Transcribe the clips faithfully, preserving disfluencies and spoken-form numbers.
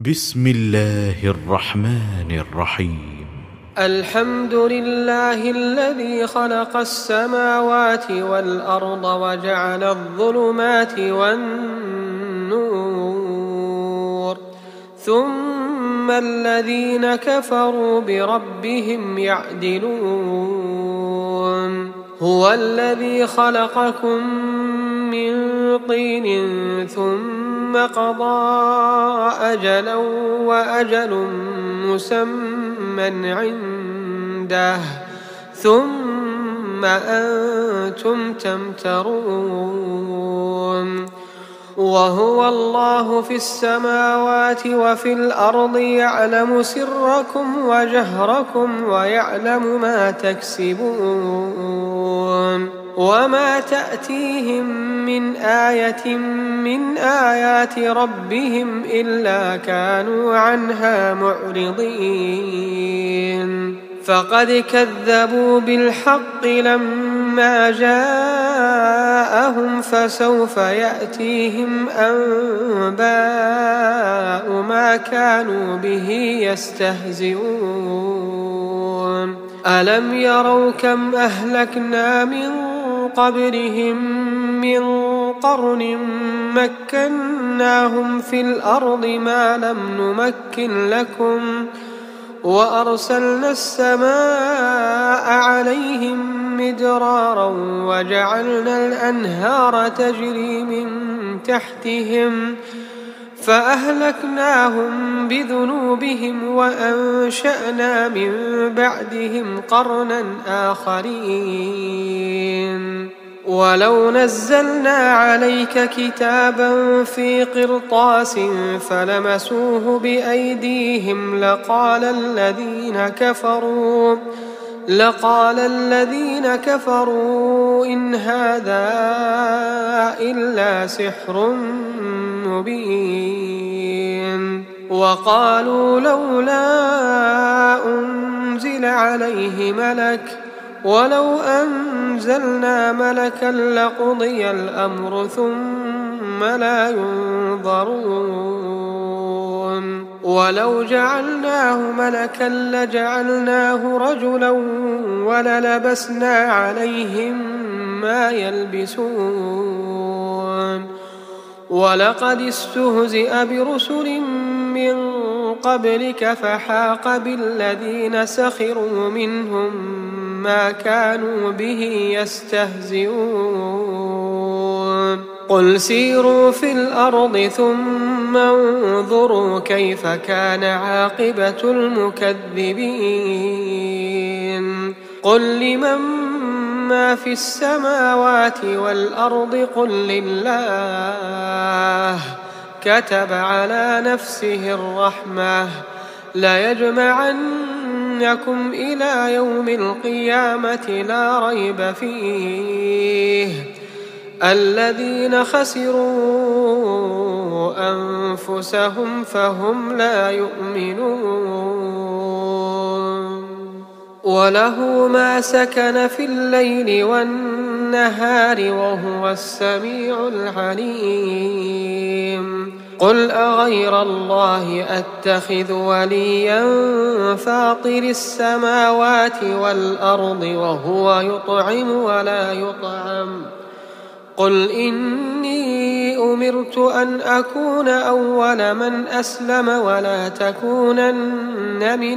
بسم الله الرحمن الرحيم. الحمد لله الذي خلق السماوات والأرض وجعل الظلمات والنور ثم الذين كفروا بربهم يعدلون. هو الذي خلقكم من طين ثم قضى أجلا وأجل مسمى عنده ثم أنتم تمترون. وهو الله في السماوات وفي الأرض يعلم سركم وجهركم ويعلم ما تكسبون. وما تأتيهم من آية من آيات ربهم إلا كانوا عنها معرضين. فقد كذبوا بالحق لما جاءهم فسوف يأتيهم أنباء ما كانوا به يستهزئون. ألم يروا كم أهلكنا من قبلهم من قرن مكناهم في الأرض ما لم نمكن لكم وأرسلنا السماء عليهم مدرارا وجعلنا الأنهار تجري من تحتهم فأهلكناهم بذنوبهم وأنشأنا من بعدهم قرنا آخرين. ولو نزلنا عليك كتابا في قرطاس فلمسوه بأيديهم لقال الذين كفروا لقال الذين كفروا إن هذا إلا سحر مبين. وقالوا لولا أنزل عليه ملك ولو أنزلنا ملكا لقضي الأمر ثم لا ينظرون. ولو جعلناه ملكا لجعلناه رجلا وللبسنا عليهم ما يلبسون. ولقد استهزئ برسل من قبلك فحاق بالذين سخروا منهم ما كانوا به يستهزئون. قل سيروا في الأرض ثم انظروا كيف كان عاقبة المكذبين. قل لمن ما في السماوات والأرض قل لله كتب على نفسه الرحمة ليجمعنكم إلى يوم القيامة لا ريب فيه الذين خسروا أنفسهم فهم لا يؤمنون. وله ما سكن في الليل والنهار وهو السميع العليم. قل أغير الله أتخذ وليا فاطر السماوات والأرض وهو يطعم ولا يطعم قل إني أمرت أن أكون أول من أسلم ولا تكونن من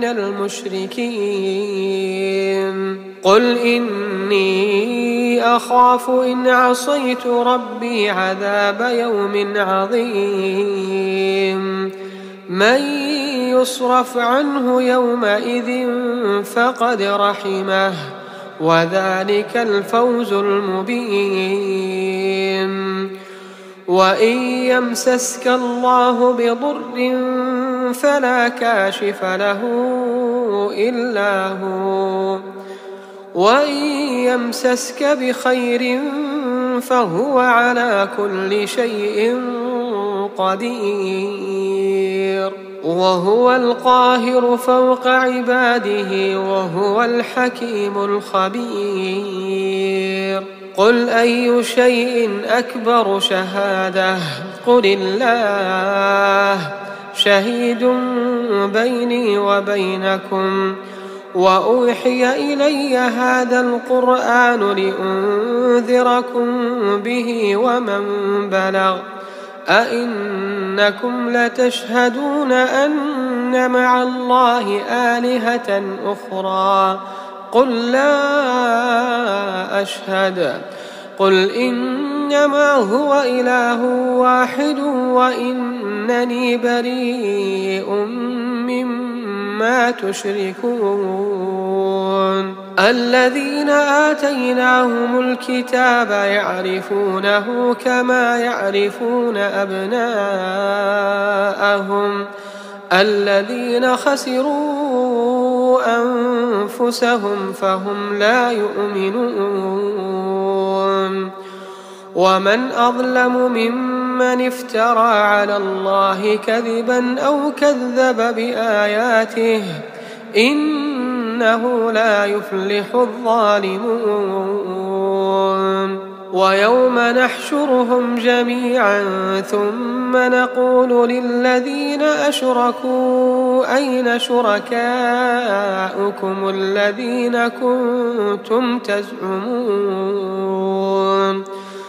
المشركين. قل إني أخاف إن عصيت ربي عذاب يوم عظيم. من يصرف عنه يومئذ فقد رحمه وذلك الفوز المبين. وإن يمسسك الله بضر فلا كاشف له إلا هو وإن يمسسك بخير فهو على كل شيء قدير. وهو القاهر فوق عباده وهو الحكيم الخبير. قل أي شيء أكبر شهادة قل الله شهيد بيني وبينكم وأوحي إلي هذا القرآن لأنذركم به ومن بلغ أئنكم لتشهدون أن مع الله آلهة أخرى قل لا أشهد قل إنما هو إله واحد وإنني بريء مما تشركون الذين آتيناهم الكتاب يعرفونه كما يعرفون أبناءهم الذين خسروا أنفسهم فهم لا يؤمنون ومن أظلم ممن افترى على الله كذبا أو كذب بآياته إنه لا يفلح الظالمون ويوم نحشرهم جميعا ثم نقول للذين أشركوا أين شركاؤكم الذين كنتم تزعمون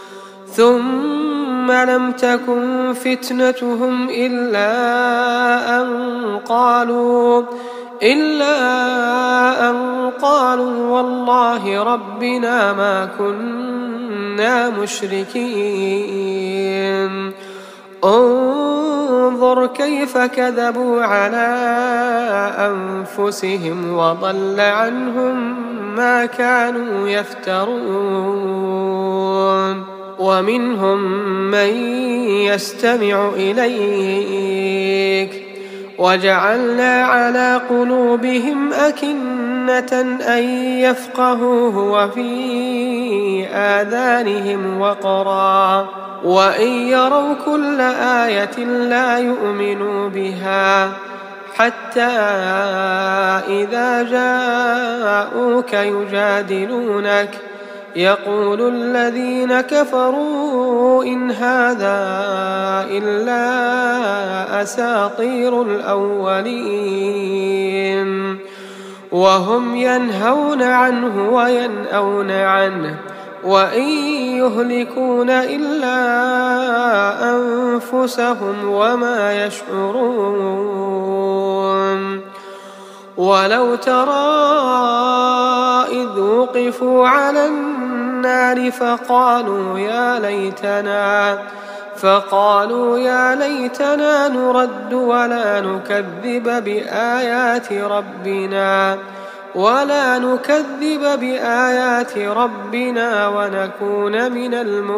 ثم لم تكن فتنتهم إلا أن قالوا إلا أن قالوا والله ربنا ما كنا مشركين انظر كيف كذبوا على أنفسهم وضل عنهم ما كانوا يفترون ومنهم من يستمع إليك وجعلنا على قلوبهم أكنة أن يفقهوه وفي آذانهم وقرا وإن يروا كل آية لا يؤمنوا بها حتى إذا جاءوك يجادلونك يقول الذين كفروا إن هذا إلا أساطير الأولين وهم ينهون عنه وينأون عنه وإن يهلكون إلا أنفسهم وما يشعرون ولو ترى إذ وقفوا على النار فقالوا يا ليتنا فقالوا يا ليتنا نرد ولا نكذب بآيات ربنا ولا نكذب بآيات ربنا ونكون من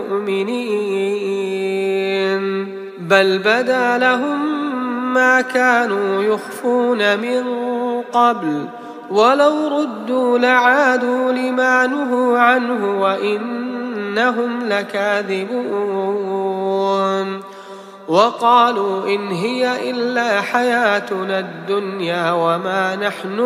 المؤمنين بل بدا لهم ما كانوا يخفون من قبل ولو ردوا لعادوا لما نهوا عنه وإنهم لكاذبون وقالوا إن هي إلا حياتنا الدنيا وما نحن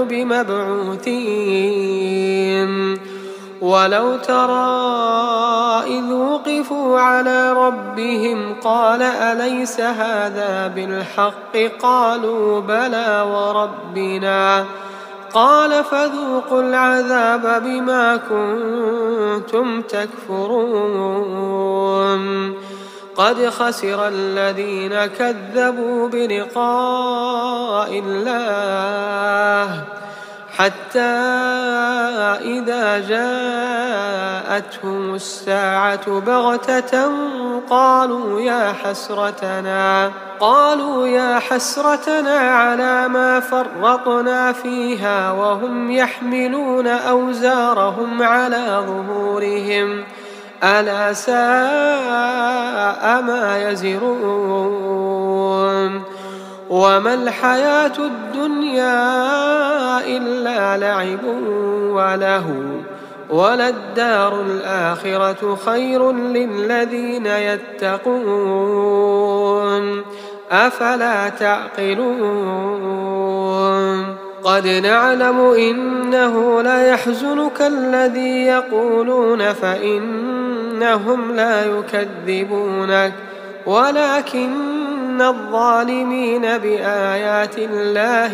بمبعوثين ولو ترى إذ وقفوا على ربهم قال أليس هذا بالحق قالوا بلى وربنا قال فذوقوا العذاب بما كنتم تكفرون قد خسر الذين كذبوا بلقاء الله حتى إذا جاءتهم الساعة بغتة قالوا يا حسرتنا قالوا يا حسرتنا على ما فرطنا فيها وهم يحملون أوزارهم على ظهورهم ألا ساء ما يزرون وما الحياة الدنيا إلا لعب ولهو وللدار الآخرة خير للذين يتقون أفلا تعقلون قد نعلم إنه ليحزنك الذي يقولون فإنهم لا يكذبونك ولكن إن الظالمين بآيات الله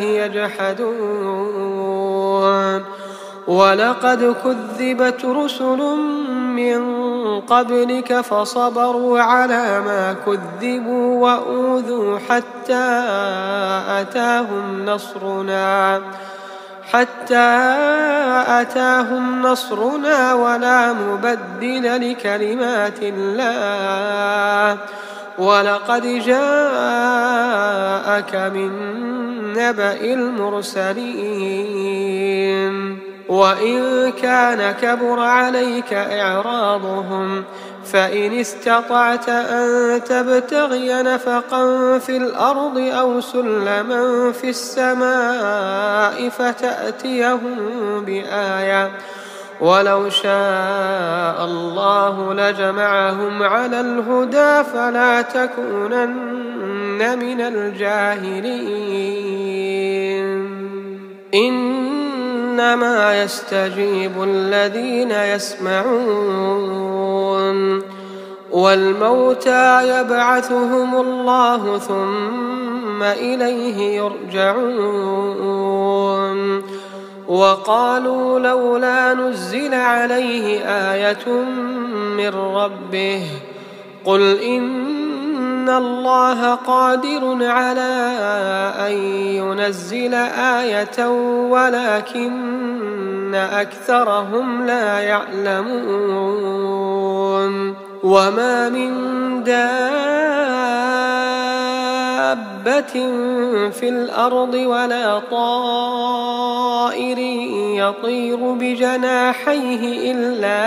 يجحدون ولقد كذبت رسل من قبلك فصبروا على ما كذبوا وأوذوا حتى أتاهم نصرنا حتى أتاهم نصرنا ولا مبدل لكلمات الله ولقد جاءك من نبأ المرسلين وإن كان كبر عليك إعراضهم فإن استطعت أن تبتغي نفقا في الأرض أو سلما في السماء فتأتيهم بآية ولو شاء الله لجمعهم على الهدى فلا تكونن من الجاهلين إنما يستجيب الذين يسمعون والموتى يبعثهم الله ثم إليه يرجعون وقالوا لولا نزل عليه آية من ربه قل إن الله قادر على أن ينزل آية ولكن أكثرهم لا يعلمون وما من دابة في الأرض ولا طائر يطير بجناحيه إلا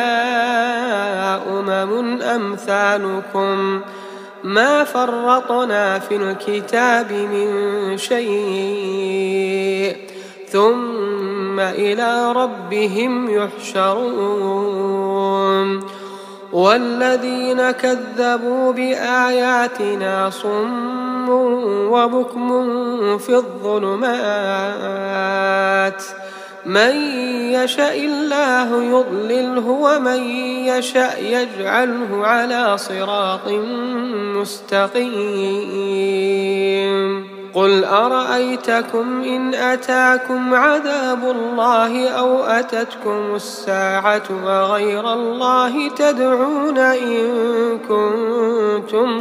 أمم أمثالكم ما فرطنا في الكتاب من شيء ثم إلى ربهم يحشرون والذين كذبوا بآياتنا صم وبكم في الظلمات من يشاء الله يضلله ومن يشاء يجعله على صراط مستقيم قل أرأيتكم إن أتاكم عذاب الله أو أتتكم الساعة وغير الله تدعون إن كنتم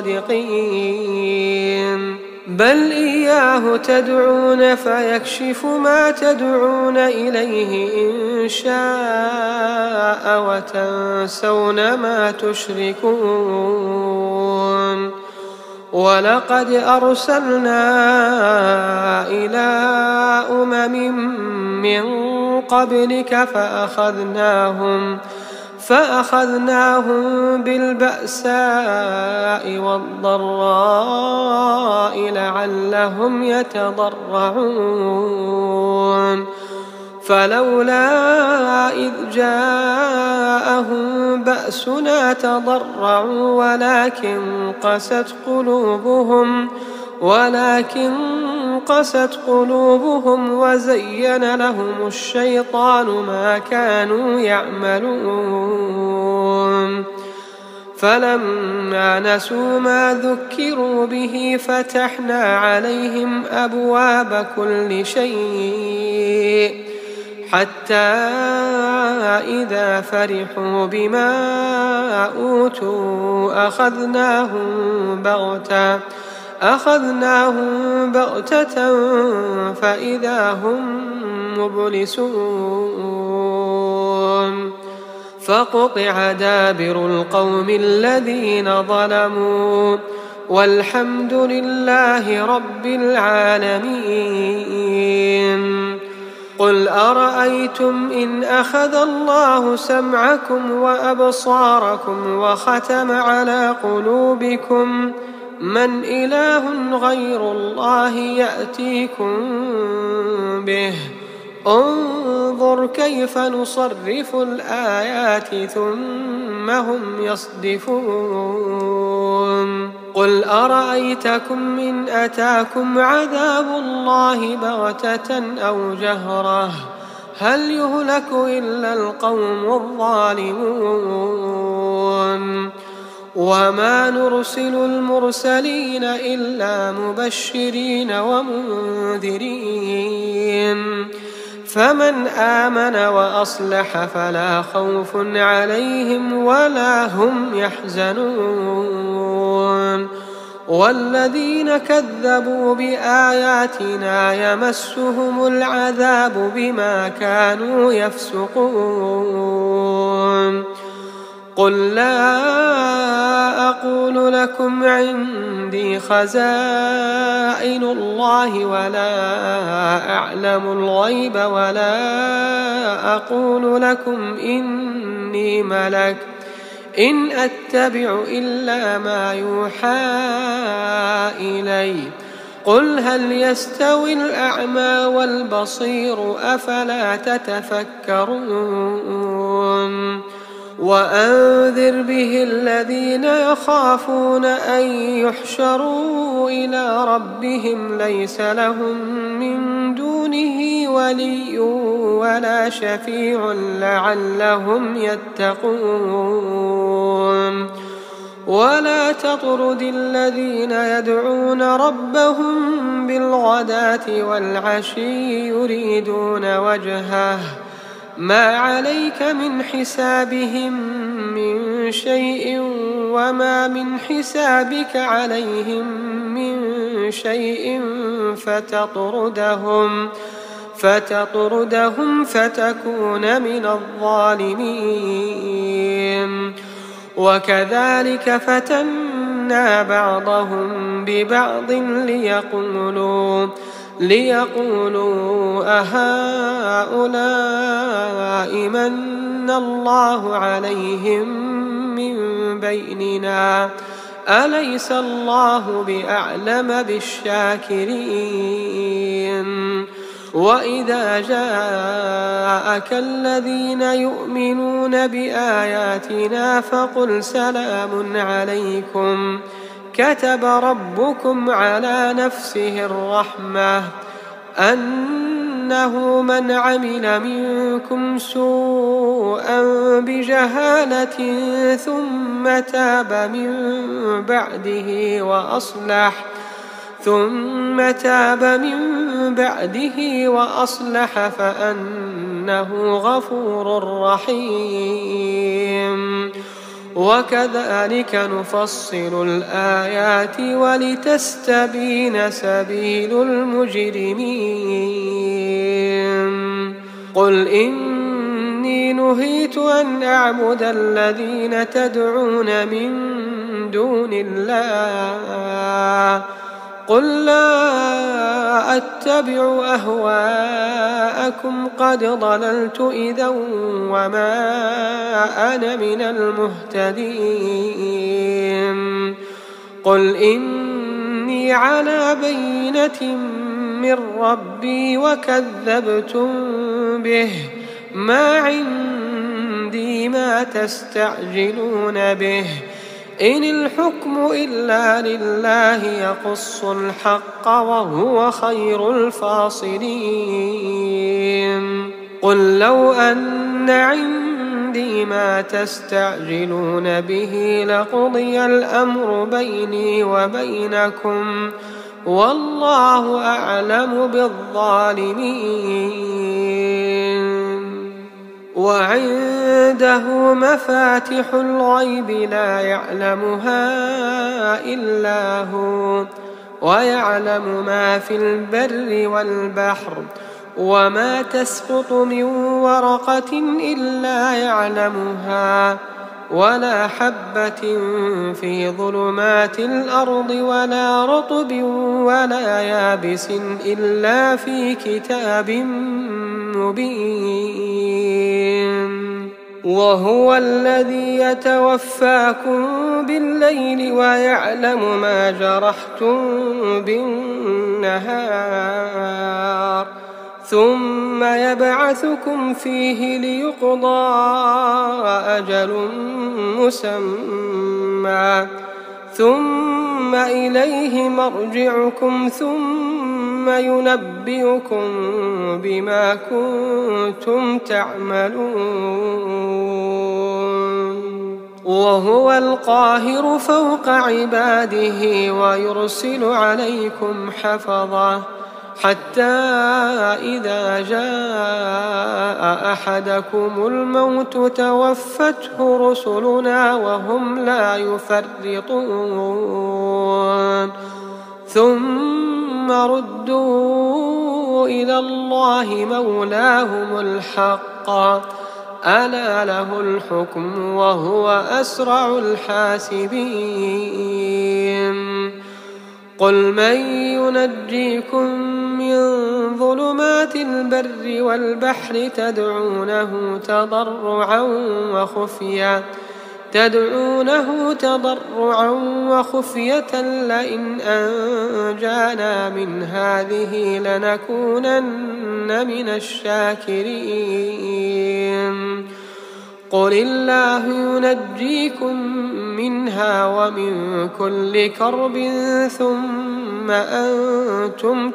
صادقين بل إياه تدعون فيكشف ما تدعون إليه إن شاء وتنسون ما تشركون ولقد أرسلنا إلى أمم من قبلك فأخذناهم فأخذناهم بالبأساء والضراء لعلهم يتضرعون فلولا إذ جاءهم بأسنا تضرعوا ولكن قست قلوبهم ولكن قست قلوبهم وزين لهم الشيطان ما كانوا يعملون فلما نسوا ما ذكروا به فتحنا عليهم أبواب كل شيء حتى إذا فرحوا بما أوتوا أخذناهم بغتة أخذناهم بغتة فإذا هم مبلسون فقطع دابر القوم الذين ظلموا والحمد لله رب العالمين قل أرأيتم إن أخذ الله سمعكم وأبصاركم وختم على قلوبكم من إله غير الله يأتيكم به انظر كيف نصرف الآيات ثم هم يصدفون قل أرأيتكم إن أتاكم عذاب الله بغتة أو جهرة هل يهلك إلا القوم الظالمون وما نرسل المرسلين إلا مبشرين ومنذرين فمن آمن وأصلح فلا خوف عليهم ولا هم يحزنون والذين كذبوا بآياتنا يمسهم العذاب بما كانوا يفسقون قل لا أقول لكم عندي خزائن الله ولا أعلم الغيب ولا أقول لكم إني ملك إن أتبع إلا ما يوحى إلي قل هل يستوي الأعمى والبصير أفلا تتفكرون وأنذر به الذين يخافون أن يحشروا إلى ربهم ليس لهم من دونه ولي ولا شفيع لعلهم يتقون ولا تطرد الذين يدعون ربهم بالغداة والعشي يريدون وجهه ما عليك من حسابهم من شيء وما من حسابك عليهم من شيء فتطردهم فتطردهم فتكون من الظالمين وكذلك فتنا بعضهم ببعض ليقولوا ليقولوا أهؤلاء من الله عليهم من بيننا أليس الله بأعلم بالشاكرين وإذا جاءك الذين يؤمنون بآياتنا فقل سلام عليكم كتب ربكم على نفسه الرحمة أنه من عمل منكم سوءا بجهالة ثم تاب من بعده وأصلح ثم تاب من بعده وأصلح فأنه غفور رحيم وكذلك نفصل الآيات ولتستبين سبيل المجرمين قل إني نهيت أن أعبد الذين تدعون من دون الله قل لا أتبع أهواءكم قد ضللت إذا وما أنا من المهتدين قل إني على بينة من ربي وكذبتم به ما عندي ما تستعجلون به إن الحكم إلا لله يقص الحق وهو خير الفاصلين قل لو أن عندي ما تستعجلون به لقضي الأمر بيني وبينكم والله أعلم بالظالمين وعنده مفاتح الغيب لا يعلمها إلا هو ويعلم ما في البر والبحر وما تسقط من ورقة إلا يعلمها ولا حبة في ظلمات الأرض ولا رطب ولا يابس إلا في كتاب مبين وهو الذي يتوفاكم بالليل ويعلم ما جرحتم بالنهار ثم يبعثكم فيه ليقضى أجل مسمى ثم إليه مرجعكم ثم ينبئكم بما كنتم تعملون وهو القاهر فوق عباده ويرسل عليكم حفظة حتى إذا جاء أحدكم الموت توفته رسلنا وهم لا يفرطون ثم ردوا إلى الله مولاهم الحق ألا له الحكم وهو أسرع الحاسبين قل من ينجيكم من ظلمات البر والبحر تدعونه تضرعا وخفيا تدعونه تضرعا وخفية لئن أنجانا من هذه لنكونن من الشاكرين قل الله ينجيكم منها ومن كل كرب ثم أنتم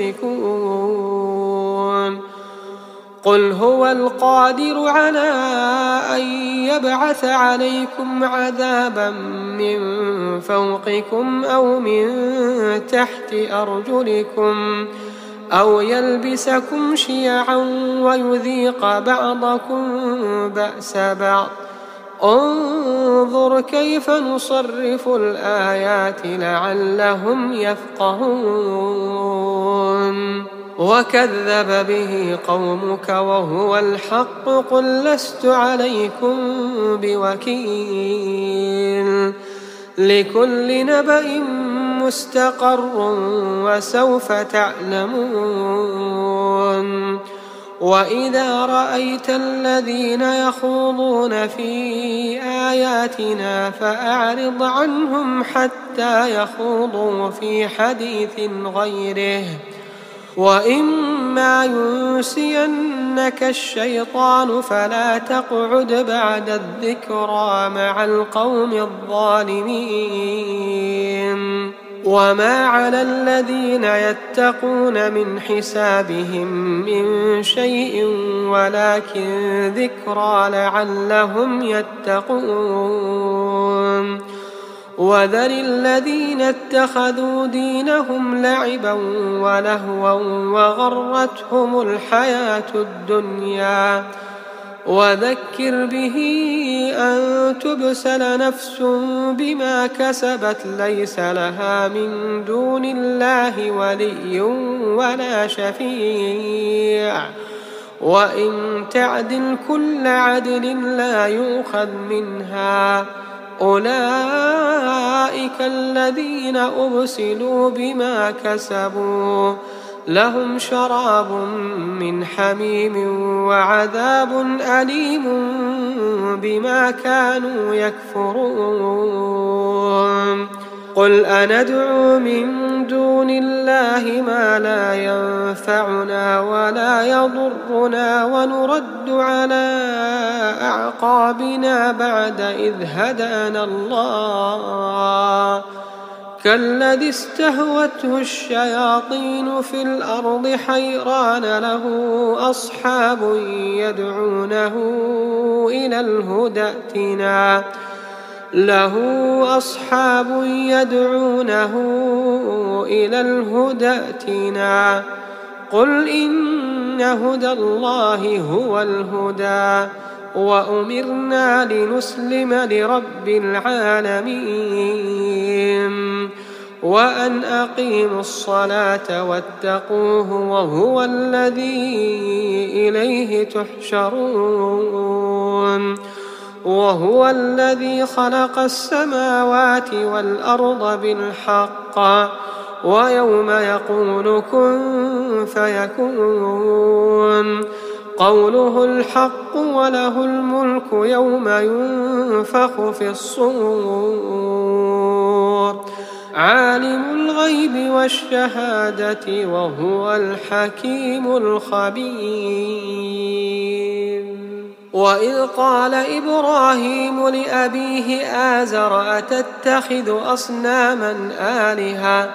تشركون قل هو القادر على أن يبعث عليكم عذابا من فوقكم أو من تحت أرجلكم أو يلبسكم شيعا ويذيق بعضكم بأس بعض انظر كيف نصرف الآيات لعلهم يفقهون وكذب به قومك وهو الحق قل لست عليكم بوكيل لكل نبأ مستقر وسوف تعلمون وإذا رأيت الذين يخوضون في آياتنا فأعرض عنهم حتى يخوضوا في حديث غيره وإما ينسينك الشيطان فلا تقعد بعد الذكرى مع القوم الظالمين وما على الذين يتقون من حسابهم من شيء ولكن ذكرى لعلهم يتقون وذر الذين اتخذوا دينهم لعبا ولهوا وغرتهم الحياة الدنيا وذكر به أن تبسل نفس بما كسبت ليس لها من دون الله ولي ولا شفيع وإن تعدل كل عدل لا يؤخذ منها أولئك الذين أبسلوا بما كسبوا لهم شراب من حميم وعذاب أليم بما كانوا يكفرون قل أندعو من دون الله ما لا ينفعنا ولا يضرنا ونرد على أعقابنا بعد إذ هدانا الله كالذي استهوته الشياطين في الأرض حيران له أصحاب يدعونه إلى الهدى ائتنا له أصحاب يدعونه إلى الهدى ائتنا قل إن هدى الله هو الهدى وأمرنا لنسلم لرب العالمين وأن أقيموا الصلاة واتقوه وهو الذي إليه تحشرون وهو الذي خلق السماوات والأرض بالحق ويوم يقول كن فيكون قوله الحق وله الملك يوم ينفخ في الصور عالم الغيب والشهادة وهو الحكيم الخبير وإذ قال إبراهيم لأبيه آزر أتتخذ أصناما آلهة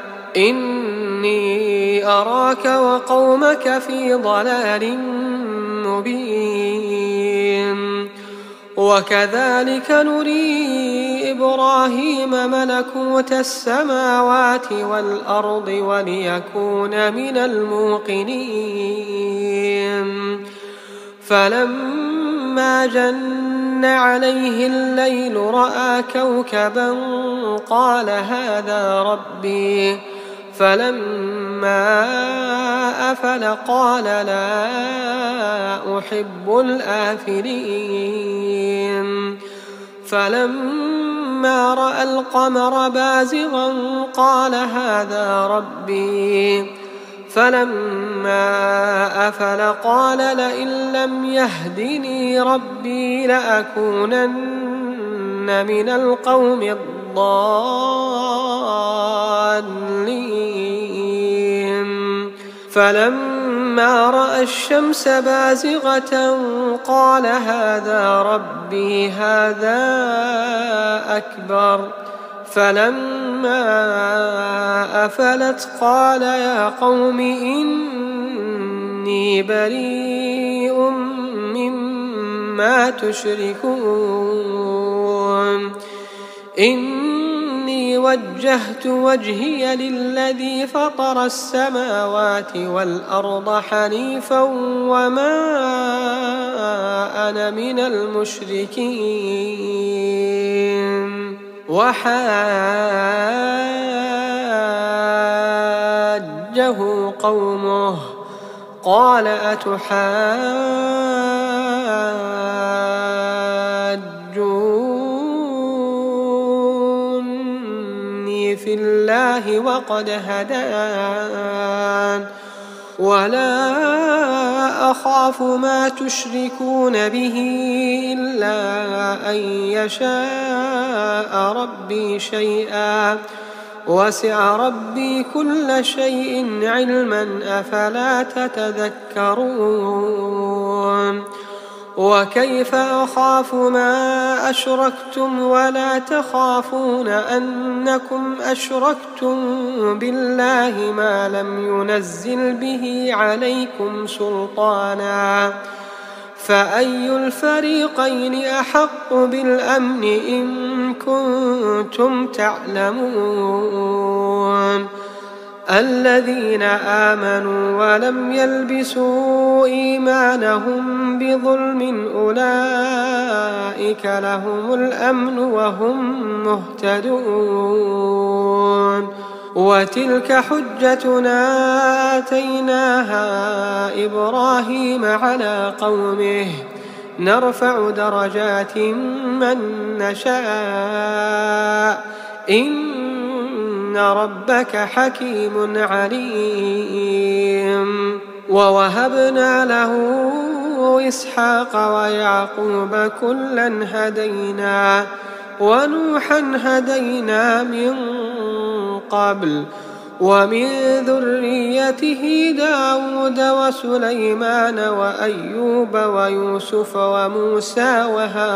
إني أراك وقومك في ضلال مبين وكذلك نري إبراهيم ملكوت السماوات والأرض وليكون من الموقنين فلما جن عليه الليل رأى كوكبا قال هذا ربي فلما أفل قال لا أحب الآفلين فلما رأى القمر بازغا قال هذا ربي فلما أفل قال لئن لم يهدني ربي لأكونن من القوم الضالين فلما رأى الشمس بازغة قال هذا ربي هذا أكبر فلما أفلت قال يا قوم إني بريء مما تشركون إني وجهت وجهي للذي فطر السماوات والأرض حنيفا وما أنا من المشركين وحاجه قومه قال أتحاجوني في الله وقد هدان ولا أخاف ما تشركون به إلا أن يشاء ربي شيئا وسع ربي كل شيء علما أفلا تتذكرون وكيف أخاف ما أشركتم ولا تخافون أنكم أشركتم بالله ما لم ينزل به عليكم سلطانا فأي الفريقين أحق بالأمن إن كنتم تعلمون الذين آمنوا ولم يلبسوا إيمانهم بظلم أولئك لهم الأمن وهم مهتدون وتلك حجتنا آتيناها إبراهيم على قومه نرفع درجات من نشاء إن ربك حكيم عليم ووهبنا له إسحاق ويعقوب كلا هدينا ونوحا هدينا من قبل ومن ذريته داود وسليمان وأيوب ويوسف وموسى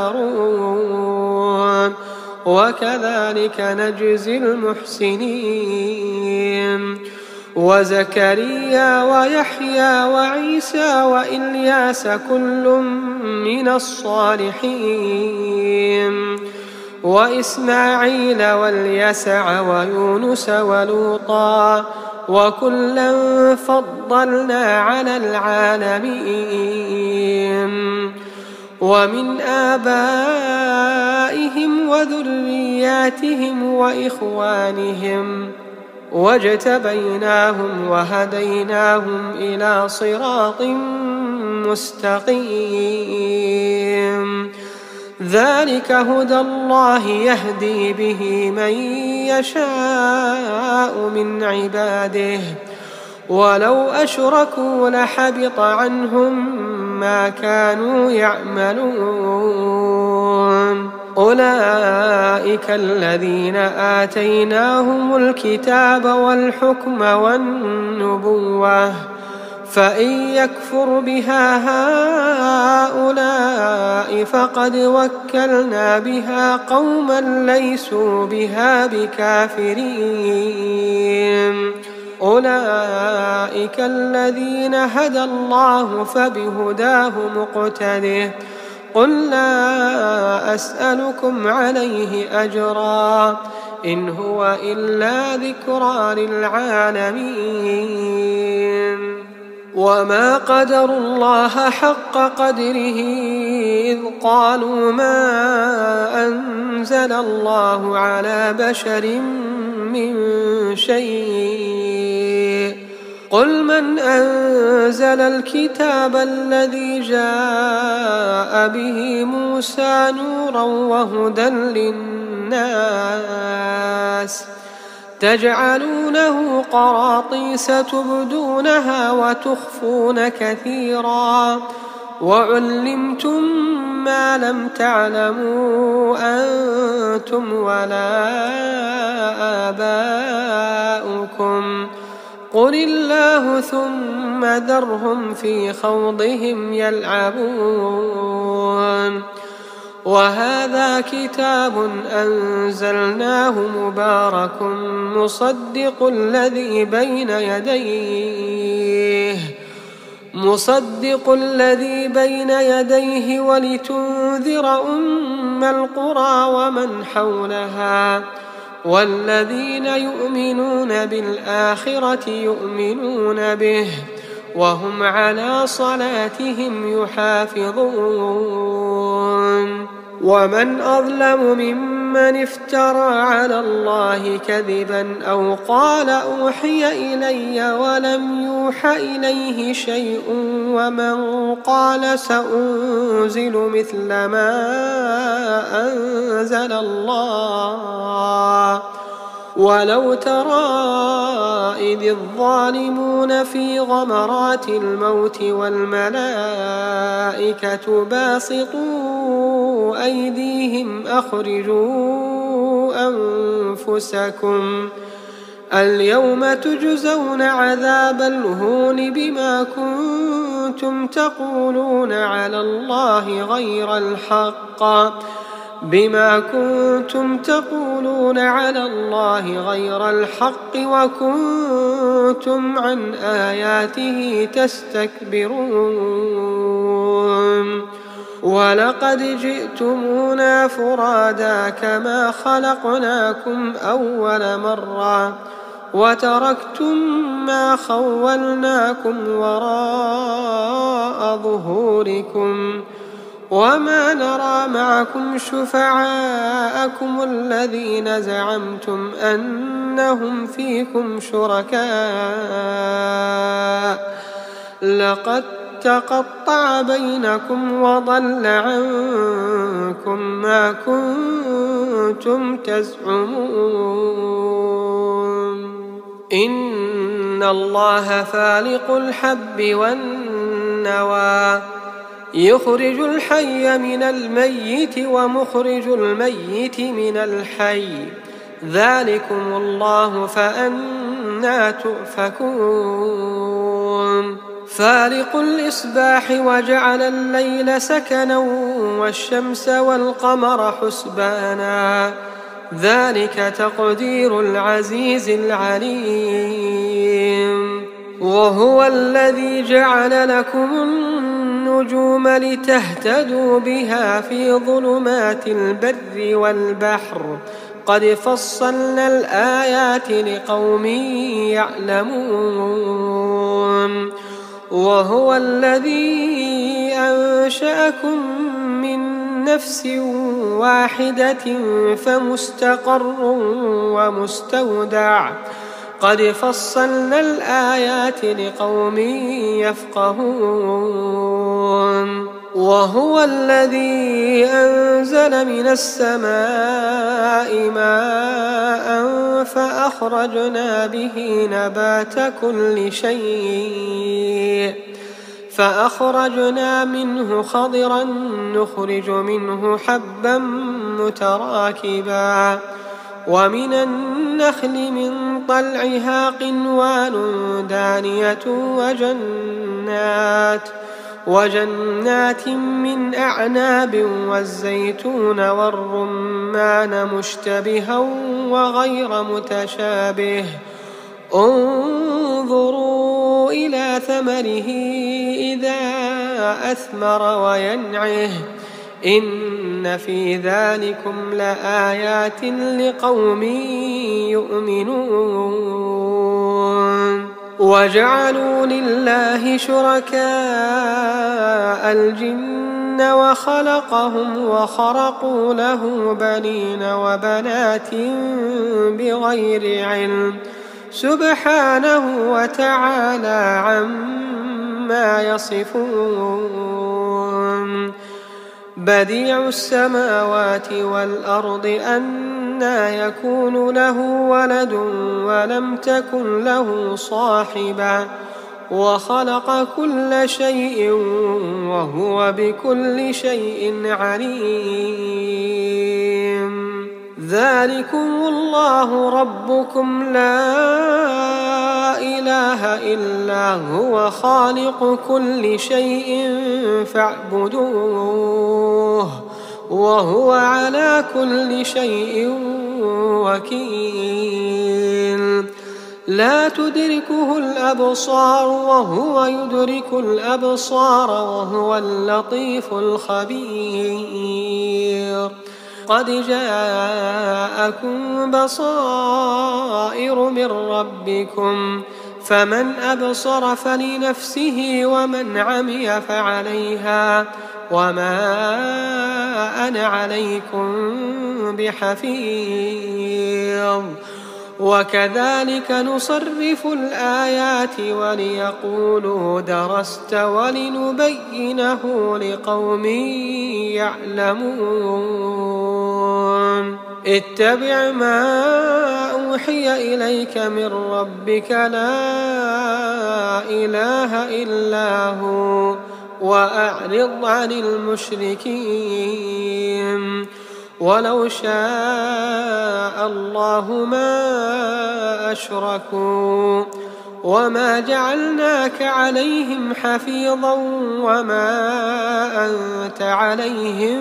وهارون وكذلك نجزي المحسنين وزكريا ويحيى وعيسى وإلياس كل من الصالحين وإسماعيل واليسع ويونس ولوطا وكلا فضلنا على العالمين ومن آبائهم وذرياتهم وإخوانهم واجتبيناهم وهديناهم إلى صراط مستقيم ذلك هدى الله يهدي به من يشاء من عباده ولو أشركوا لحبط عنهم ما كانوا يعملون أولئك الذين آتيناهم الكتاب والحكم والنبوة فإن يكفر بها هؤلاء فقد وكلنا بها قوما ليسوا بها بكافرين أولئك الذين هدى الله فبهداه مقتده قل لا أسألكم عليه أجرا إن هو إلا ذكرى للعالمين وما قدروا الله حق قدره إذ قالوا ما أنزل الله على بشر من شيء قل من أنزل الكتاب الذي جاء به موسى نورا وهدى للناس تجعلونه قراطيس تبدونها وتخفون كثيرا وعلمتم ما لم تعلموا أنتم ولا آباؤكم قل الله ثم ذرهم في خوضهم يلعبون وهذا كتاب أنزلناه مبارك مصدق الذي بين يديه مصدق الذي بين يديه ولتنذر أم القرى ومن حولها والذين يؤمنون بالآخرة يؤمنون به وهم على صلاتهم يحافظون ومن أظلم ممن افترى على الله كذبا أو قال أوحي إلي ولم يوح إليه شيء ومن قال سأنزل مثل ما أنزل الله ولو ترى إذ الظالمون في غمرات الموت والملائكة باسطوا أيديهم أخرجوا أنفسكم اليوم تجزون عذاب الهون بما كنتم تقولون على الله غير الحق بما كنتم تقولون على الله غير الحق وكنتم عن آياته تستكبرون ولقد جئتمونا فرادا كما خلقناكم أول مرة وتركتم ما خولناكم وراء ظهوركم وما نرى معكم شفعاءكم الذين زعمتم أنهم فيكم شركاء لقد تقطع بينكم وضل عنكم ما كنتم تزعمون إن الله فالق الحب والنوى يخرج الحي من الميت ومخرج الميت من الحي ذلكم الله فأنى تؤفكون فالق الإصباح وجعل الليل سكنا والشمس والقمر حسبانا ذلك تقدير العزيز العليم وهو الذي جعل لكم النجوم لتهتدوا بها في ظلمات البر والبحر قد فصلنا الآيات لقوم يعلمون وهو الذي أنشأكم من نفس واحدة فمستقر ومستودع قد فصلنا الآيات لقوم يفقهون وهو الذي أنزل من السماء ماء فأخرجنا به نبات كل شيء فأخرجنا منه خضرا نخرج منه حبا متراكبا ومن النخل من طلعها قنوان دانية وجنات وجنات من أعناب والزيتون والرمان مشتبها وغير متشابه انظروا إلى ثمره إذا أثمر وينعه إن في ذلكم لآيات لقوم يؤمنون وجعلوا لله شركاء الجن وخلقهم وخرقوا له بنين وبنات بغير علم سبحانه وتعالى عما يصفون بديع السماوات والأرض أنى يكون له ولد ولم تكن له صاحبة وخلق كل شيء وهو بكل شيء عليم ذلكم الله ربكم لا إله إلا هو خالق كل شيء فاعبدوه وهو على كل شيء وكيل لا تدركه الأبصار وهو يدرك الأبصار وهو اللطيف الخبير قد جاءكم بصائر من ربكم فمن أبصر فلنفسه ومن عمي فعليها وما أنا عليكم بحفيظ وكذلك نصرف الآيات وليقولوا درست ولنبينه لقوم يعلمون اتبع ما أوحي إليك من ربك لا إله إلا هو وأعرض عن المشركين ولو شاء الله ما أشركوا وما جعلناك عليهم حفيظا وما أنت عليهم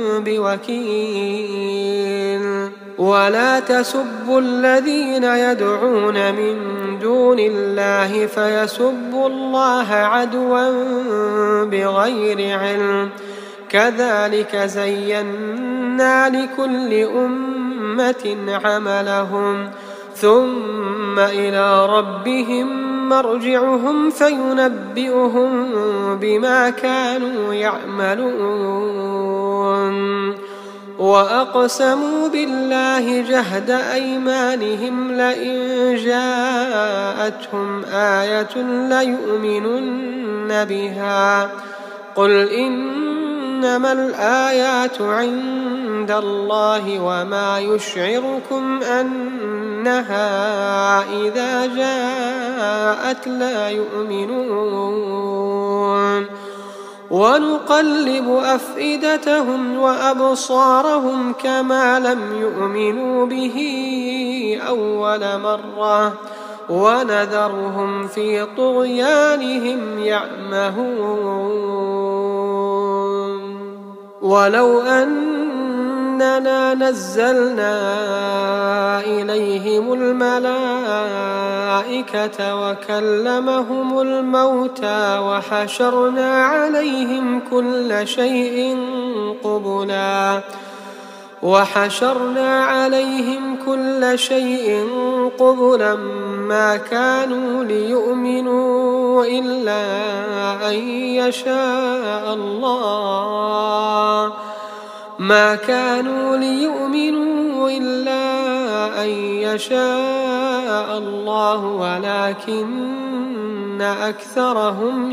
بوكيل ولا تسبوا الذين يدعون من دون الله فيسبوا الله عدوا بغير علم كذلك زينا لكل أمة عملهم ثم إلى ربهم مرجعهم فينبئهم بما كانوا يعملون وأقسموا بالله جهد أيمانهم لئن جاءتهم آية ليؤمنن بها قل إنما الآيات عند الله وما يشعركم أنها إذا جاءت لا يؤمنون ونقلب أفئدتهم وأبصارهم كما لم يؤمنوا به أول مرة ونذرهم في طغيانهم يعمهون ولو أننا نزلنا إليهم الملائكة وكلمهم الموتى وحشرنا عليهم كل شيء قبلا وحشرنا عليهم كل شيء قبلا ما كانوا ليؤمنوا إلا أن يشاء الله ما كانوا ليؤمنوا إلا أن يشاء الله ولكن أكثرهم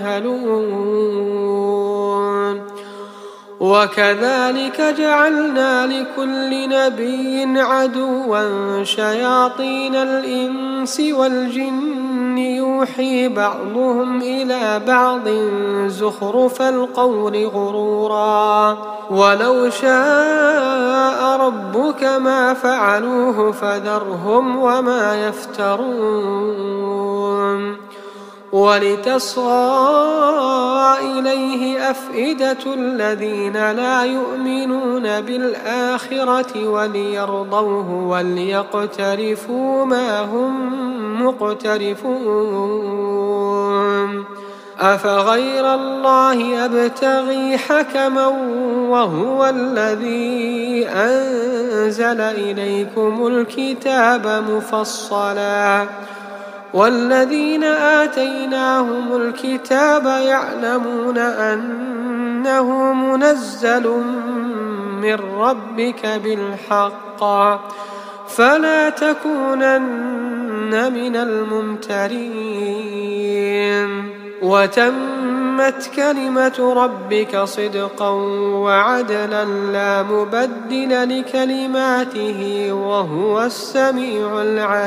يجهلون وكذلك جعلنا لكل نبي عدوا شياطين الإنس والجن يوحي بعضهم إلى بعض زخرف القول غرورا ولو شاء ربك ما فعلوه فذرهم وما يفترون ولتصغى إليه أفئدة الذين لا يؤمنون بالآخرة وليرضوه وليقترفوا ما هم مقترفون أفغير الله أبتغي حكما وهو الذي أنزل إليكم الكتاب مفصلا والذين آتيناهم الكتاب يعلمون أنه منزل من ربك بالحق فلا تكونن من الممترين وتمت كلمة ربك صدقا وعدلا لا مبدل لكلماته وهو السميع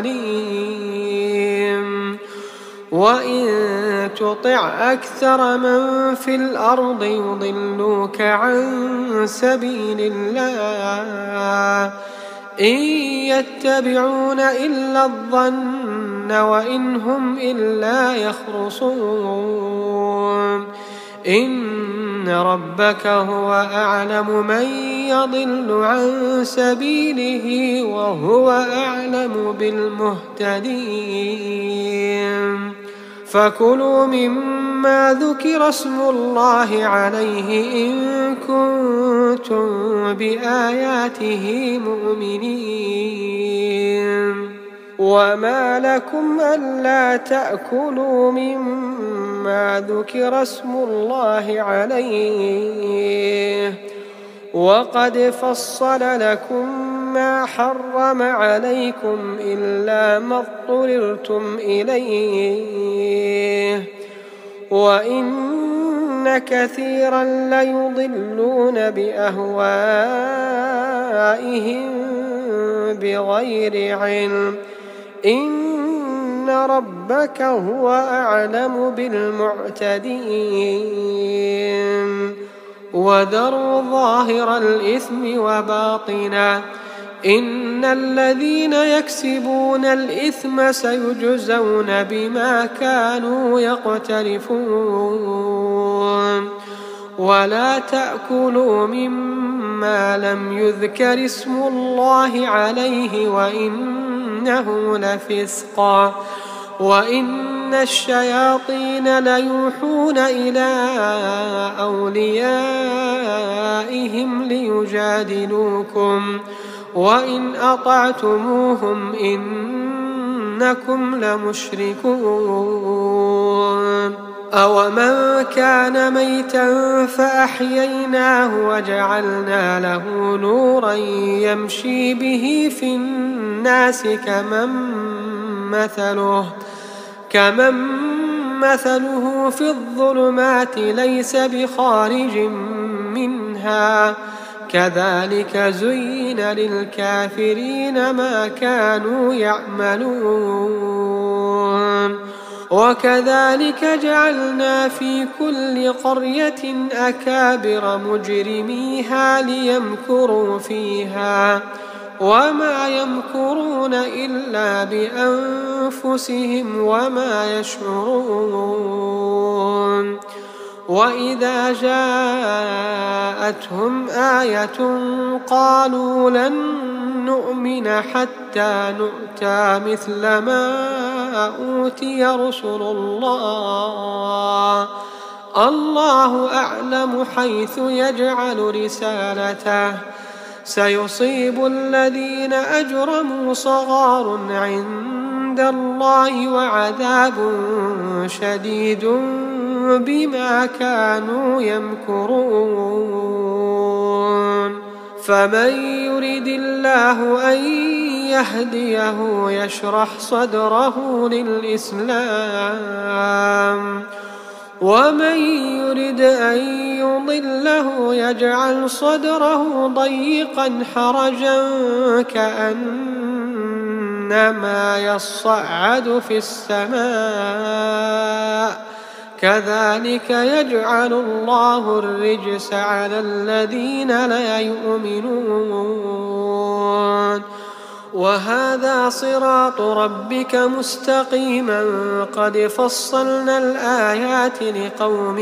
العليم وإن تطع أكثر من في الأرض يضلوك عن سبيل الله إن يتبعون إلا الظن وإن هم إلا يخرصون إن ربك هو أعلم من يضل عن سبيله وهو أعلم بالمهتدين فكلوا مما ذكر اسم الله عليه إن كنتم بآياته مؤمنين وما لكم ألا تأكلوا مما ذكر اسم الله عليه وقد فصل لكم ما حرم عليكم إلا ما اضطررتم إليه وإن كثيرا ليضلون بأهوائهم بغير علم إن ربك هو أعلم بالمعتدين وذروا ظاهر الإثم وباطنه إن الذين يكسبون الإثم سيجزون بما كانوا يقترفون ولا تأكلوا مما لم يذكر اسم الله عليه وإنه لفسق وإن الشياطين ليوحون إلى أوليائهم ليجادلوكم وإن أطعتموهم إنكم لمشركون أومن كان ميتا فأحييناه وجعلنا له نورا يمشي به في الناس كمن مثله كمن مثله في الظلمات ليس بخارج منها كذلك زين للكافرين ما كانوا يعملون وكذلك جعلنا في كل قرية أكابر مجرميها ليمكروا فيها وما يمكرون إلا بأنفسهم وما يشعرون وإذا جاءتهم آية قالوا لن نؤمن حتى نؤتى مثل ما أوتي رسل الله الله أعلم حيث يجعل رسالته سيصيب الذين أجرموا صغار عند الله وعذاب شديد بما كانوا يمكرون فمن يرد الله أن يهديه يشرح صدره للإسلام ومن يرد أن يضله يجعل صدره ضيقا حرجا كأنما يصعد في السماء كذلك يجعل الله الرجس على الذين لا يؤمنون وهذا صراط ربك مستقيما قد فصلنا الآيات لقوم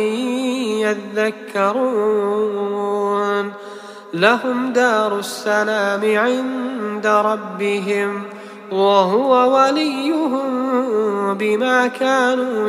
يذكرون لهم دار السلام عند ربهم وهو وليهم بما كانوا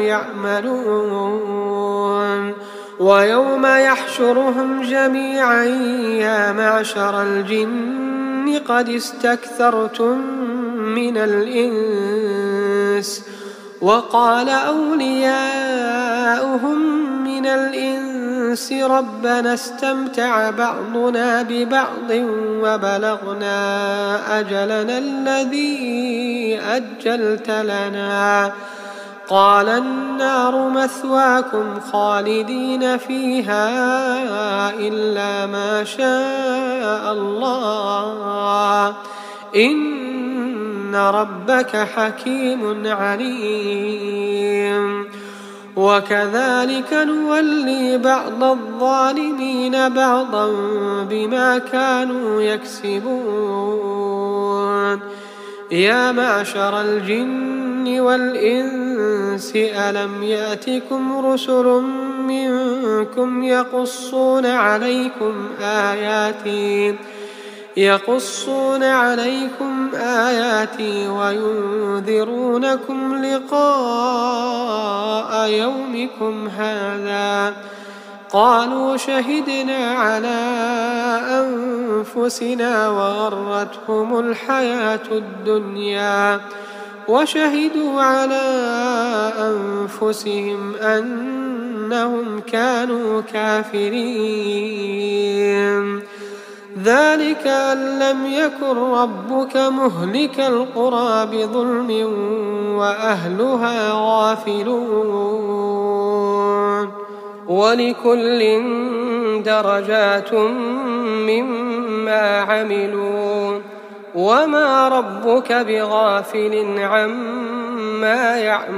يعملون. ويوم يحشرهم جميعا يا معشر الجن قد استكثرتم من الإنس، وقال أولياؤهم من الإنس ربنا استمتع بعضنا ببعض وبلغنا أجلنا الذي أجلت لنا، قال النار مثواكم خالدين فيها إلا ما شاء الله إن ربك حكيم عليم. وكذلك نولي بعض الظالمين بعضا بما كانوا يكسبون. يا معشر الجن والإنس ألم يأتكم رسل منكم يقصون عليكم آياتي يقصون عليكم آياتي وينذرونكم لقاء يومكم هذا؟ قالوا شهدنا على أنفسنا وغرتهم الحياة الدنيا وشهدوا على أنفسهم أنهم كانوا كافرين. ذلك أن لم يكن ربك مهلك القرى بظلم وأهلها غافلون. ولكل درجات مما عملوا وما ربك بغافل عما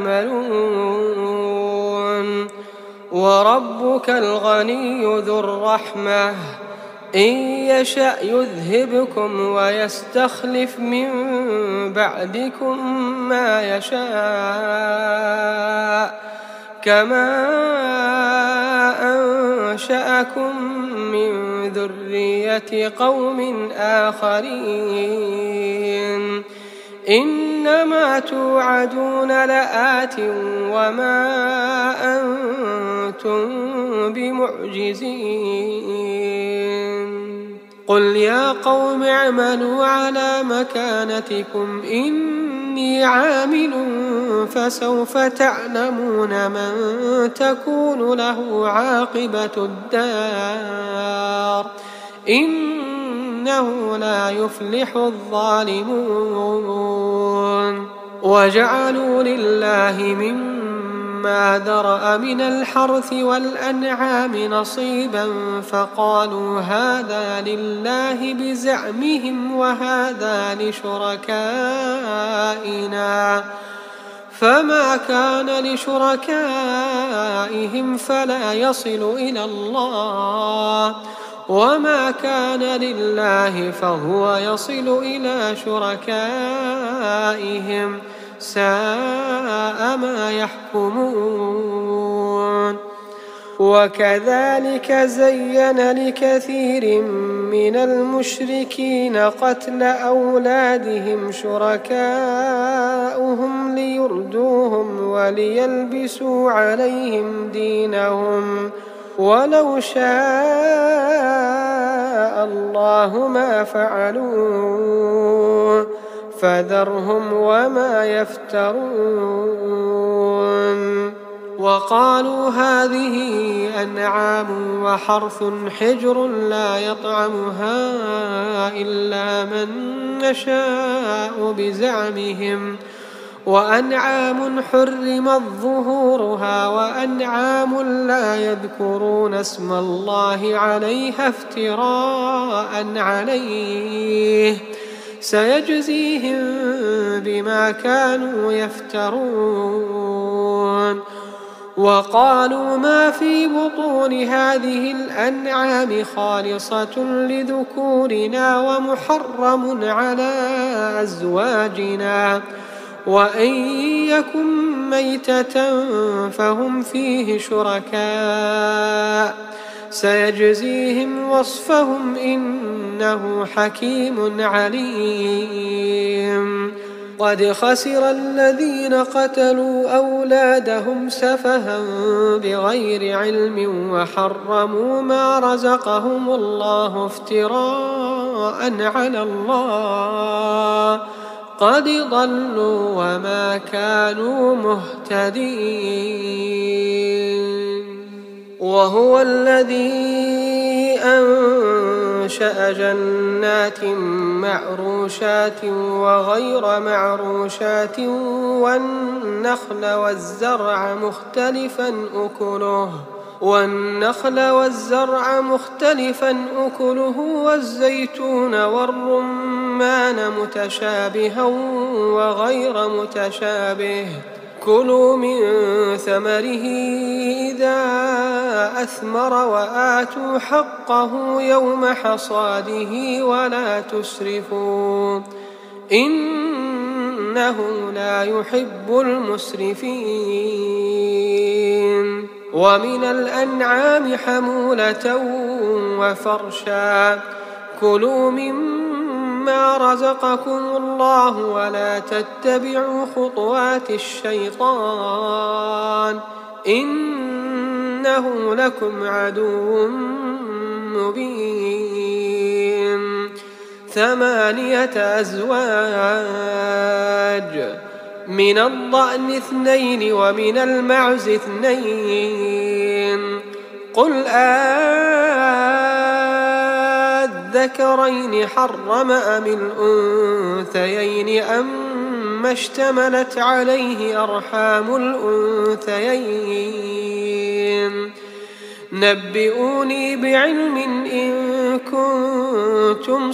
يعملون. وربك الغني ذو الرحمة إن يشأ يذهبكم ويستخلف من بعدكم ما يشاء كما أنشأكم من ذرية قوم آخرين. إنما توعدون لآت وما أنتم بمعجزين. قل يا قوم اعملوا على مكانتكم إني عامل فسوف تعلمون من تكون له عاقبة الدار إنه لا يفلح الظالمون. وجعلوا لله مما ذرأ من الحرث والأنعام نصيبا فقالوا هذا لله بزعمهم وهذا لشركائنا، فما كان لشركائهم فلا يصل إلى الله وما كان لله فهو يصل إلى شركائهم ساء ما يحكمون. وكذلك زين لكثير من المشركين قتل أولادهم شركاؤهم ليردوهم وليلبسوا عليهم دينهم ولو شاء الله ما فعلوه فذرهم وما يفترون. وقالوا هذه أنعام وحرث حجر لا يطعمها إلا من نشاء بزعمهم وأنعام حرمت ظهورها وأنعام لا يذكرون اسم الله عليها افتراء عليه سيجزيهم بما كانوا يفترون. وقالوا ما في بطون هذه الأنعام خالصة لذكورنا ومحرم على أزواجنا وإن يكن ميتة فهم فيه شركاء سيجزيهم وصفهم إنه حكيم عليم. قد خسر الذين قتلوا أولادهم سفها بغير علم وحرموا ما رزقهم الله افتراء على الله قد ضلوا وما كانوا مهتدين. وهو الذي أنشأ جنات معروشات وغير معروشات والنخل والزرع مختلفا أكله والنخل والزرع مختلفا أكله والزيتون والرمان متشابها وغير متشابه كلوا من ثمره إذا أثمر وآتوا حقه يوم حصاده ولا تسرفوا إنه لا يحب المسرفين. ومن الأنعام حمولة وفرشا كلوا مما رزقكم الله ولا تتبعوا خطوات الشيطان إنه لكم عدو مبين. ثمانية أزواج من الضأن اثنين ومن المعز اثنين قل أذكرين حرم أم الأنثيين أم اشتملت عليه أرحام الأنثيين نبئوني بعلم إن كنتم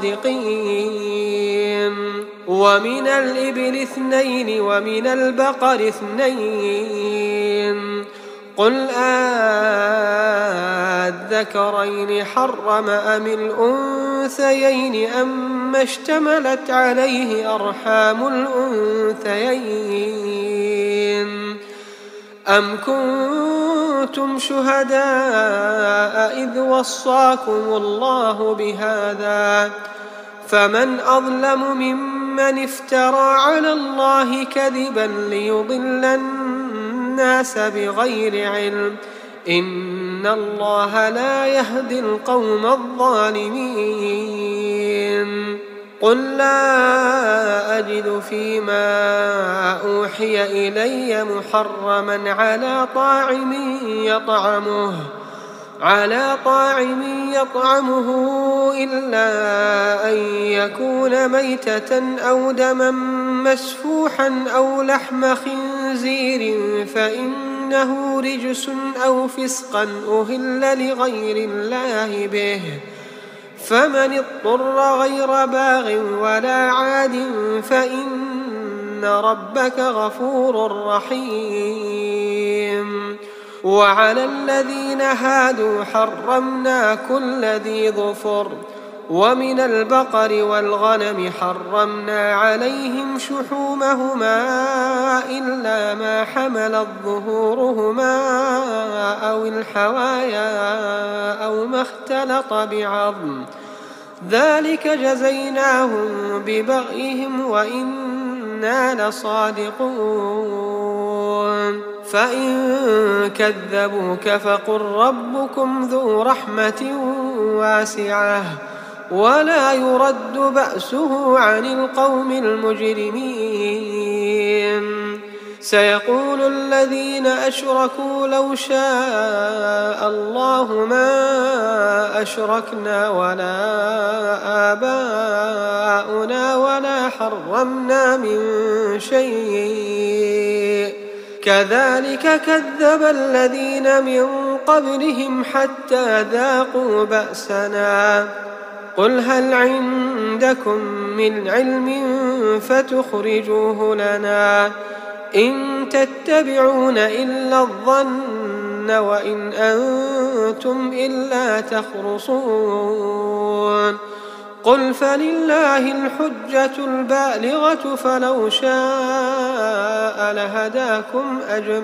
صادقين. ومن الإبل اثنين ومن البقر اثنين قل أذكرين حرم أم الأنثيين أم اشتملت عليه أرحام الأنثيين أم كنتم شهداء إذ وصاكم الله بهذا فمن أظلم ممن افترى على الله كذبا ليضل الناس بغير علم إن الله لا يهدي القوم الظالمين. قل لا أجد فيما أوحي إلي محرما على طاعم يطعمه على طاعم يطعمه إلا أن يكون ميتة أو دما مسفوحا أو لحم خنزير فإنه رجس أو فسقا أهل لغير الله به فمن اضطر غير باغ ولا عاد فإن ربك غفور رحيم. وعلى الذين هادوا حرمنا كل ذي ظفر ومن البقر والغنم حرمنا عليهم شحومهما إلا ما حملت ظهورهما أو الحوايا أو ما اختلط بعظم ذلك جزيناهم ببغيهم وإنا لصادقون. فإن كذبوك فقل ربكم ذو رحمة واسعة ولا يرد بأسه عن القوم المجرمين. سيقول الذين أشركوا لو شاء الله ما أشركنا ولا آباؤنا ولا حرمنا من شيء كذلك كذب الذين من قبلهم حتى ذاقوا بأسنا. قل هل عندكم من علم فتخرجوه لنا إن تتبعون إلا الظن وإن أنتم إلا تخرصون. قل فلله الحجة البالغة فلو شاء لهداكم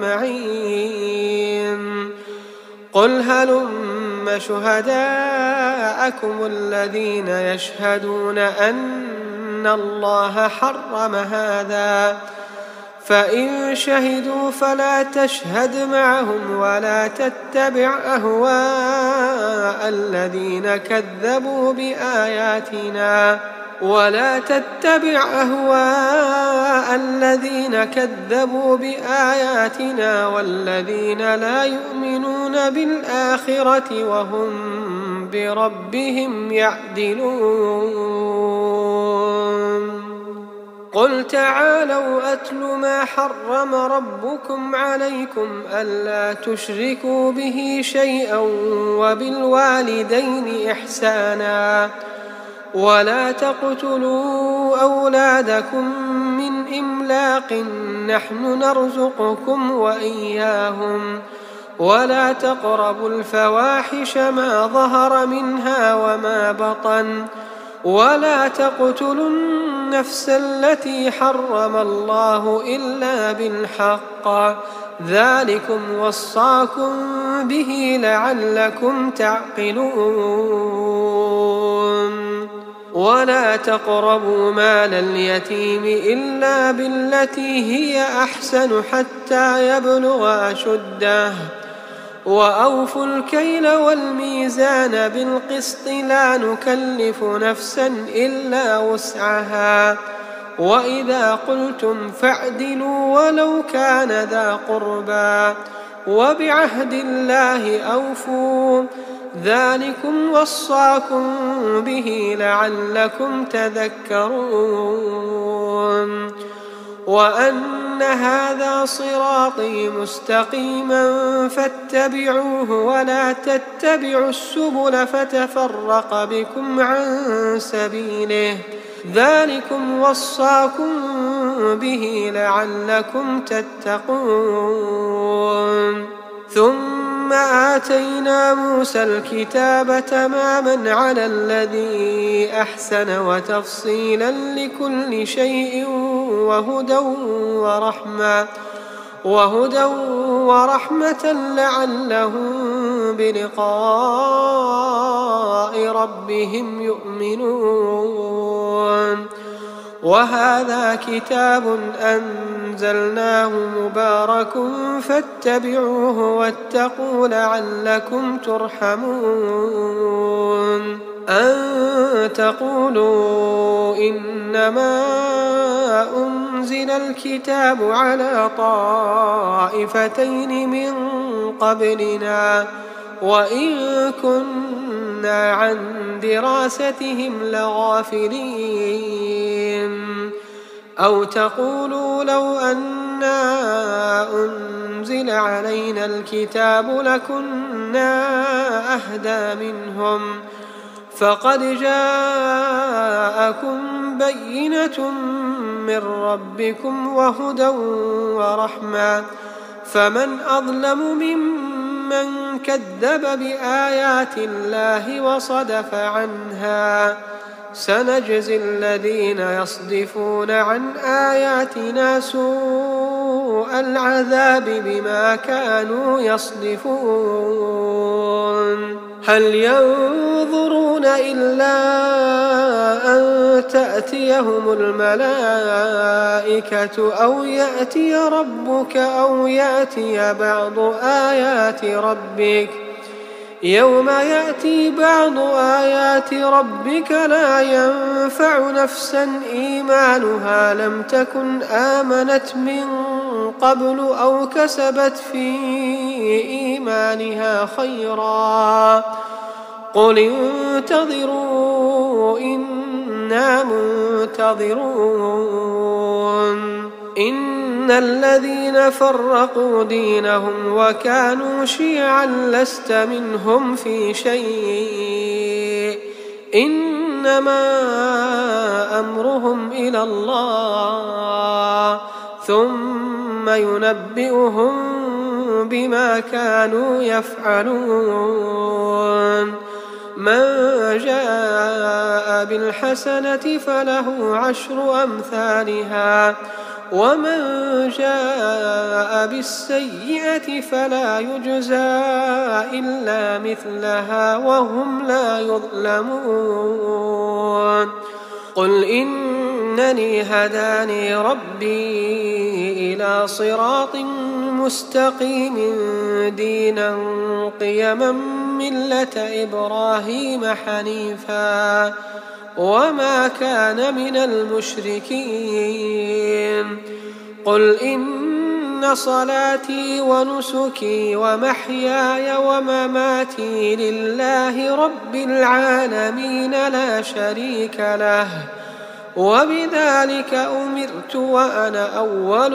أجمعين. قل هلم شهداءكم الذين يشهدون أن أن الله حرم هذا، فإن شهدوا فلا تشهد معهم ولا تتبع أهواء الذين كذبوا بآياتنا ولا تتبع أهواء الذين كذبوا بآياتنا والذين لا يؤمنون بالآخرة وهم بربهم يعدلون. قل تعالوا أتل ما حرم ربكم عليكم ألا تشركوا به شيئا وبالوالدين إحسانا ولا تقتلوا أولادكم من إملاق نحن نرزقكم وإياهم ولا تقربوا الفواحش ما ظهر منها وما بطن ولا تقتلوا النفس التي حرم الله إلا بالحق ذلكم وصاكم به لعلكم تعقلون. ولا تقربوا مال اليتيم إلا بالتي هي أحسن حتى يبلغ أشده وأوفوا الكيل والميزان بالقسط لا نكلف نفسا إلا وسعها وإذا قلتم فاعدلوا ولو كان ذا قربى وبعهد الله أوفوا ذلكم وصاكم به لعلكم تذكرون. وأن هذا صراطي مستقيما فاتبعوه ولا تتبعوا السبل فتفرق بكم عن سبيله ذلكم وصاكم به لعلكم تتقون. ثم آتينا موسى الكتاب تماما على الذي أحسن وتفصيلا لكل شيء وهدى ورحمة وهدى ورحمة لعلهم بلقاء ربهم يؤمنون. وهذا كتاب أنزلناه مبارك فاتبعوه واتقوا لعلكم ترحمون. أن تقولوا إنما أنزل الكتاب على طائفتين من قبلنا وإن كنا عن دراستهم لغافلين. أو تقولوا لو أنا أنزل علينا الكتاب لكنا أهدى منهم فقد جاءكم بينة من ربكم وهدى ورحمة فمن أظلم ممن كذب بآيات الله وصدف عنها سنجزي الذين يصدفون عن آياتنا سوء العذاب بما كانوا يصدفون. هل ينظرون إلا أن تأتيهم الملائكة أو يأتي ربك أو يأتي بعض آيات ربك يوم يأتي بعض آيات ربك لا ينفع نفسا إيمانها لم تكن آمنت من قبل أو كسبت في إيمانها خيرا قل انتظروا إنا منتظرون. إن الذين فرقوا دينهم وكانوا شيعا لست منهم في شيء إنما أمرهم إلى الله ثم ينبئهم بما كانوا يفعلون. من جاء بالحسنة فله عشر أمثالها ومن جاء بالسيئة فلا يجزى إلا مثلها وهم لا يظلمون. قل إنني هداني ربي إلى صراط مستقيم دينا قيما ملة إبراهيم حنيفا وما كان من المشركين قل إن صلاتي ونسكي ومحياي ومماتي لله رب العالمين لا شريك له وبذلك أمرت وأنا أول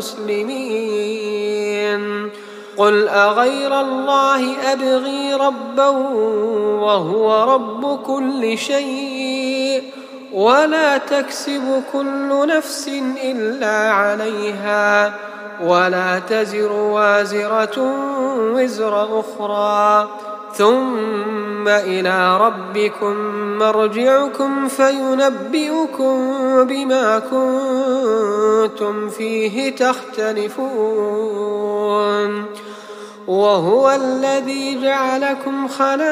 المسلمين قل أغير الله أبغي ربا وهو رب كل شيء ولا تكسب كل نفس إلا عليها ولا تزر وازرة وزر أخرى ثم إلى ربكم مرجعكم فينبئكم بما كنتم فيه تختلفون وهو الذي جعلكم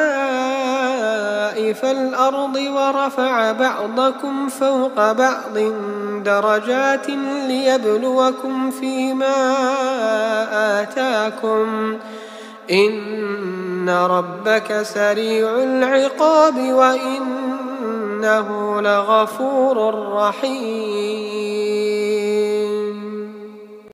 خلائف الأرض ورفع بعضكم فوق بعض درجات ليبلوكم فيما آتاكم إن ربك سريع العقاب وإنه لغفور رحيم